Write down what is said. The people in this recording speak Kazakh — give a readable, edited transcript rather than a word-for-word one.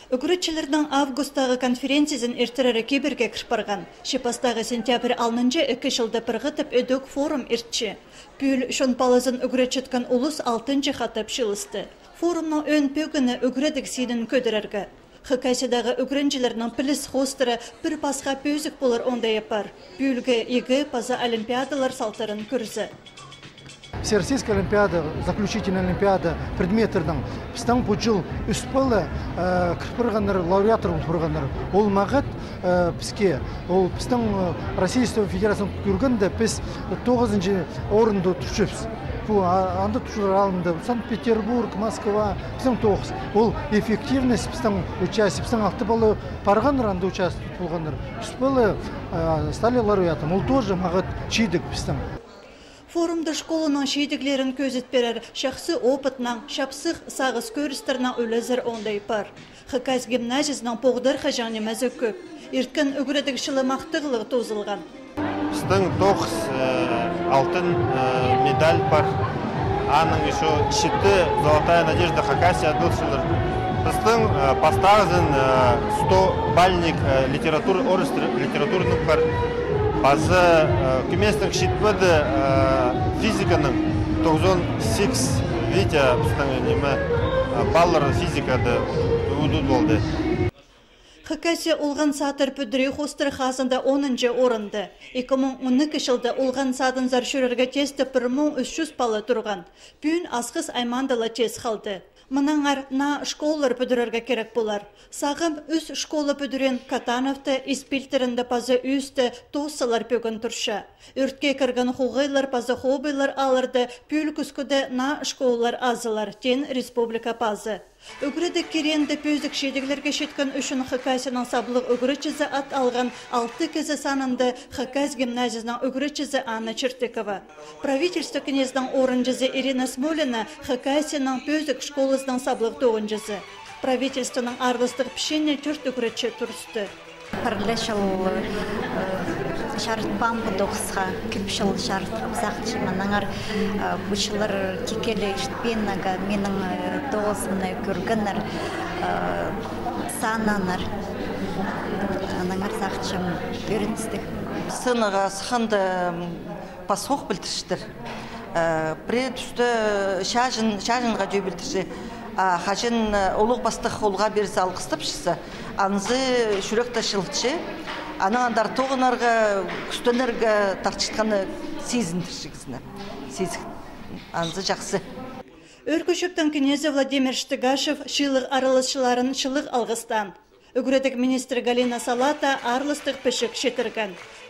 Үгіретчілердің августағы конференциясын ертерері кеберге кірпарған. Шепастағы сентябрь 2 жылда пырғытып өдік форум ертші. Пүл шонпалызын үгіретчіткан ұлыс 6 қатып шылысты. Форумның өн пөгіні үгіредік сейдің көдірергі. Хыкайсыдағы үгіренчілерінің піліс хостыры бір пасқа пөзік болыр онда епар. Пүлгі егі паза олимпиадалар салтарын көрзі. Всероссийская олимпиада, заключительная олимпиада предметтердің біздің бұл жыл үспілі кірпірғаныр, лауреатыр ұлпырғаныр. Ол мағыт бізге, ол біздің Российская Федерацияның көргенде біз 9-шы орынды тұршыпыз. Бұл анда тұршылар алынды. Санкт-Петербург, Москва, біздің 9. Ол эффективность біздің участие, біздің 6 балы парғаныр анда участие болғаныр. Үспілі стали лауреатым. Ол тоже мағыт чейдік біздің. Форумда школының шейдіглерін көзет берер, шақсы опытнан, шапсық сағыз көрістерінен өлізір ондай пар. Хыкайс гимназиясының поғдар қажаны мәзі көп. Ерткен үгіредік шылы мақтығылығы тозылған. Біздің 9 алтын медаль бар. Аның еще 7 золотая надежда Хакасия дылшылыр. Біздің пастағызын 100 бальник орыс литературының бар. Bazı kümesinin şitmedi fizikaның 98 Витя баллар физикада үділ болды. Хакасия олған сатыр пүдірі хостыр қасында 10-шы орынды. 2012 жылда олған сатын заршүрерге тесті 1300 балы тұрған. Бүгін асқыз аймандала тес қалды. Мұнаңар на школалар пүдірерге керек болар. Сағым үз школа пүдірен Катановты, Испилтерінді пазы үсті тоссалар пөгін тұрша. Үртке кірген хуғайлар пазы хобайлар алырды, пүл күскіді на школалар азылар, тен республика пазы. Үгіреді керенді пөзік шедіглерге шеткен үшін Хыкайсының саблық үгірітчізі ат алған 6 кезі санынды Хыкайс гимназиясының үгірітчізі Анна Чертыкова. Правительство княздің орынжызы Ирина Смолина Хыкайсының пөзік школысының саблық тоғынжызы. Правительствоның арлыстық пішенне түрт үгірітчі тұрысты. Парлешыл шарт бамбы доқысқа кілпшыл шарт сақчы манаңар бұшылар кекелі іштпеннаға менің тоғысымны көргінір сананыр манаңар сақчым өріністік. Сыныға сықанды пасоқ білтіштір. Пред үсті шажынға жөй білтіші. Хажын олық бастық олға берісі алқыстыпшысы. Анзы жүректі шылтшы. Аның андар тоғынарға, күстөнерге тартшытқаны сезіндіршігізіне. Анзы жақсы. Өркөшіптің кенезі Владимир Штыгашев шылық арылысшыларын шылық алғыстан. Үгіредік министр Галина Салата арлыстық пішік шетірген.